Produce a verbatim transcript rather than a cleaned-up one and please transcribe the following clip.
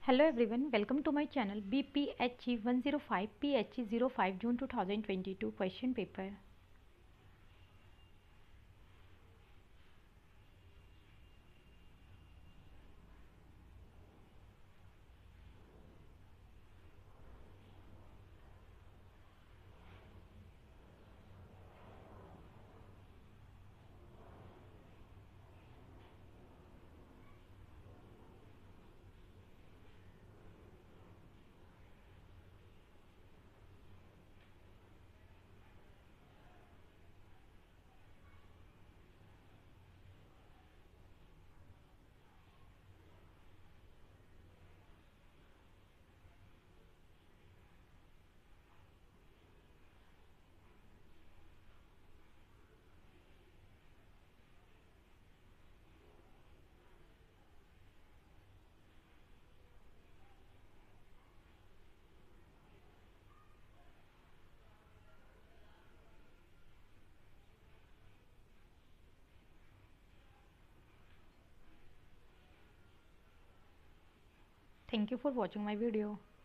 Hello everyone, welcome to my channel B P H E one zero five P H E zero five June two thousand twenty-two question paper. Thank you for watching my video.